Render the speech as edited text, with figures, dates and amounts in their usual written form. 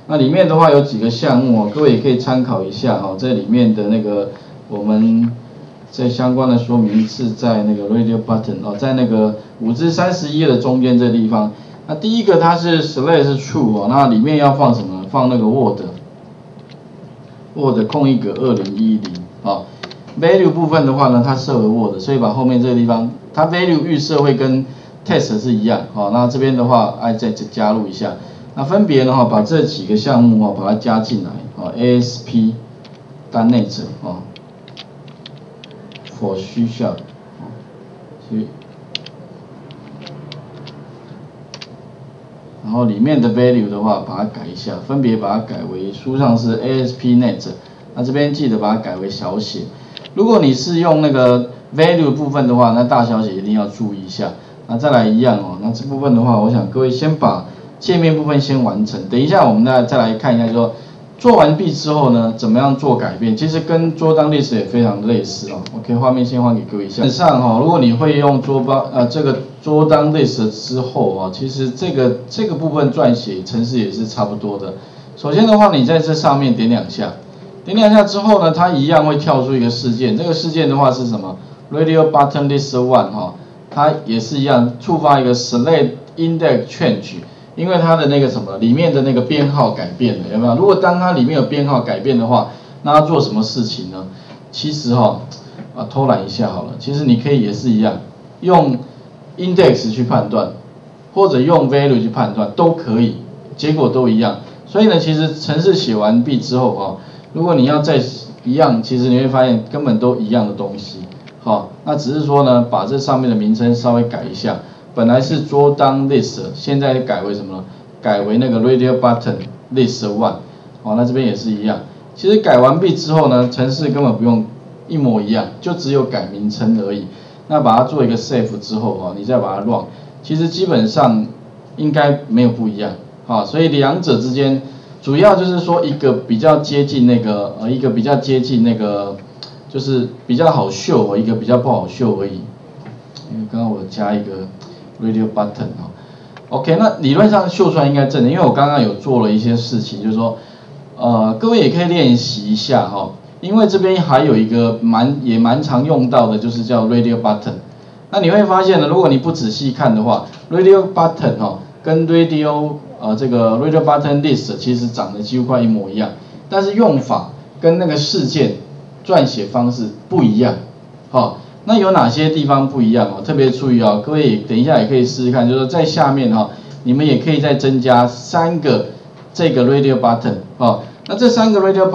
那里面的话有几个项目哦，各位也可以参考一下哦。这里面的那个我们在相关的说明是在那个 Radio Button 哦，在那个5至31页的中间这地方。那第一个它是 slash true 哦，那里面要放什么呢？放那个 Word 空一格2010啊。value 部分的话呢，它设为 Word， 所以把后面这个地方它 value 预设会跟 test 是一样哦。那这边的话，再加入一下。那分别呢，把这几个项目把它加进来，ASP 单内者for 需要然后里面的 value 的话，把它改一下，分别把它改为书上是 ASP.NET， 那这边记得把它改为小写。如果你是用那个 value 部分的话，那大小写一定要注意一下。那再来一样那这部分的话，我想各位先把界面部分先完成，等一下我们再来看一下，就说做完毕之后呢，怎么样做改变？其实跟桌当 list 也非常类似OK， 画面先换给各位一下。基本上如果你会用这个桌当 list 之后其实这个部分撰写程式也是差不多的。首先的话，你在这上面点2下，点2下之后呢，它一样会跳出一个事件。这个事件的话是什么 ？Radio Button List One 它也是一样触发一个 Select Index Change。因为它的那个什么里面的那个编号改变了，有没有？如果当它里面有编号改变的话，那它做什么事情呢？其实偷懒一下好了，其实你可以也是一样，用 index 去判断，或者用 value 去判断都可以，结果都一样。所以呢，其实程式写完毕之后如果你要再一样，其实你会发现根本都一样的东西。那只是说呢，把这上面的名称稍微改一下。本来是桌当 list， 现在改为什么呢？改为那个 radio button list one。那这边也是一样。其实改完毕之后呢，程式根本不用一模一样，就只有改名称而已。那把它做一个 save 之后你再把它 run， 其实基本上应该没有不一样。所以两者之间主要就是说一个比较接近那个一个比较接近那个就是比较好秀一个比较不好秀而已。因为刚刚我加一个Radio Button OK， 那理论上秀出来应该正的，因为我刚刚有做了一些事情，就是说，各位也可以练习一下因为这边还有一个也蛮常用到的，就是叫 Radio Button。那你会发现呢，如果你不仔细看的话 ，Radio Button 跟 Radio Radio Button List 其实长得几乎快一模一样，但是用法跟那个事件撰写方式不一样那有哪些地方不一样特别注意各位等一下也可以试试看，就是说在下面你们也可以再增加3个这个 radio button那这3个 radio button